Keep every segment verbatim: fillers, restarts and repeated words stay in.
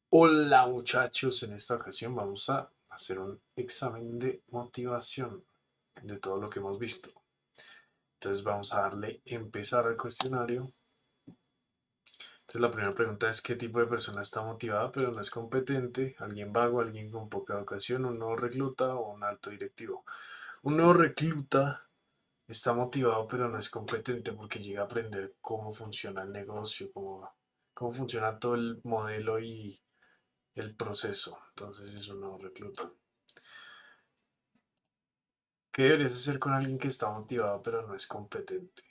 Hola muchachos, en esta ocasión vamos a hacer un examen de motivación de todo lo que hemos visto. Entonces vamos a darle empezar al cuestionario. Entonces la primera pregunta es: ¿qué tipo de persona está motivada pero no es competente? ¿Alguien vago, alguien con poca educación, un nuevo recluta o un alto directivo? Un nuevo recluta está motivado pero no es competente porque llega a aprender cómo funciona el negocio, cómo, cómo funciona todo el modelo y el proceso. Entonces es un nuevo recluta. ¿Qué deberías hacer con alguien que está motivado pero no es competente?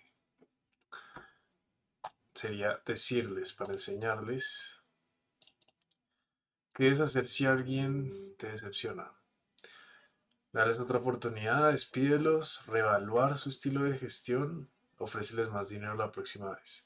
Sería decirles para enseñarles. ¿Qué debes hacer si alguien te decepciona? Darles otra oportunidad, despídelos, reevaluar su estilo de gestión, ofréceles más dinero la próxima vez.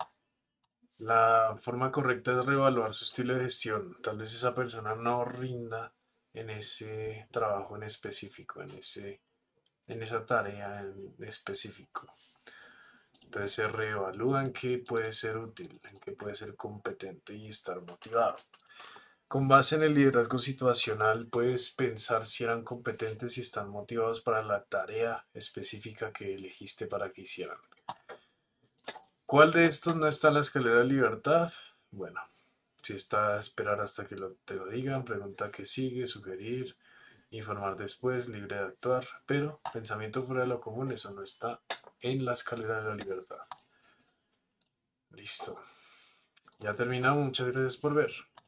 La forma correcta es reevaluar su estilo de gestión. Tal vez esa persona no rinda en ese trabajo en específico, en ese, en esa tarea en específico. Entonces se reevalúa en qué puede ser útil, en qué puede ser competente y estar motivado. Con base en el liderazgo situacional, puedes pensar si eran competentes y están motivados para la tarea específica que elegiste para que hicieran. ¿Cuál de estos no está en la escalera de libertad? Bueno, si está a esperar hasta que lo- te lo digan, pregunta qué sigue, sugerir, informar después, libre de actuar, pero pensamiento fuera de lo común, eso no está en la escalera de la libertad. Listo. Ya terminamos. Muchas gracias por ver.